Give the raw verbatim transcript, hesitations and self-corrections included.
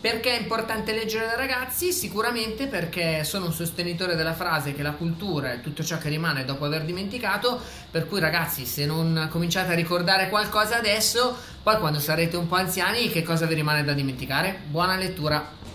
Perché è importante leggere da ragazzi? Sicuramente perché sono un sostenitore della frase che la cultura è tutto ciò che rimane dopo aver dimenticato, per cui ragazzi, se non cominciate a ricordare qualcosa adesso, poi quando sarete un po' anziani che cosa vi rimane da dimenticare? Buona lettura!